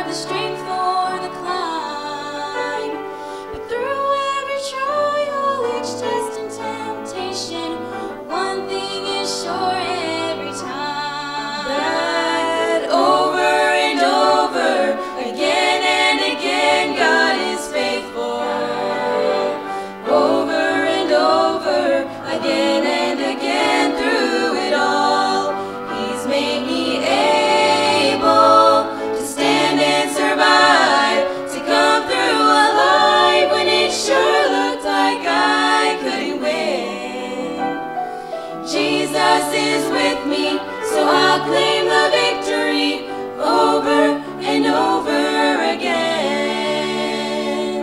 the strength for the climb. But through every trial, each test and temptation, one thing is sure every time, that over and over, again and again, God is faithful. Over and over, again and again, through it all, He's made me able to stand and survive, to come through alive when it sure looked like I couldn't win. Jesus is with me, so I'll claim the victory over and over again.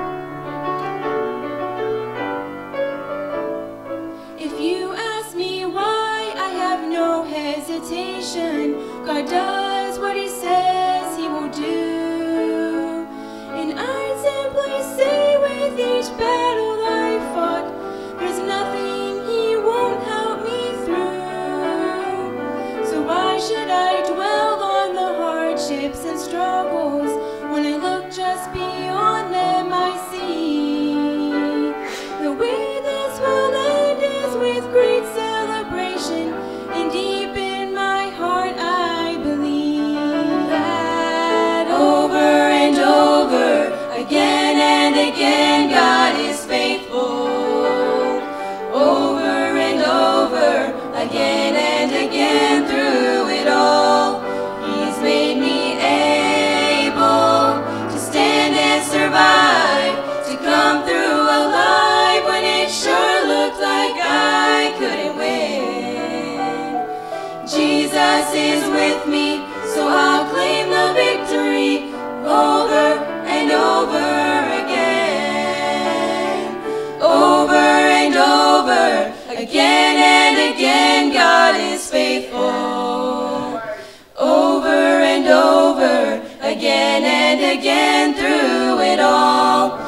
If you ask me why, I have no hesitation. God does what He says He will do. And I'd simply say with each battle I fought, there's nothing He won't help me through. So why should I dwell on the hardships and struggles when I look just beyond them? I see the way this will end is with great celebration, and deep in my heart I believe that over and over, again and again, God is faithful. Over and over, again and again, through it all, He's made me able to stand and survive, to come through alive when it sure looked like I couldn't win. Jesus is with me, so I'll claim the victory over and over again. Over and over, again and again, God is faithful. Over and over, again and again, through it all,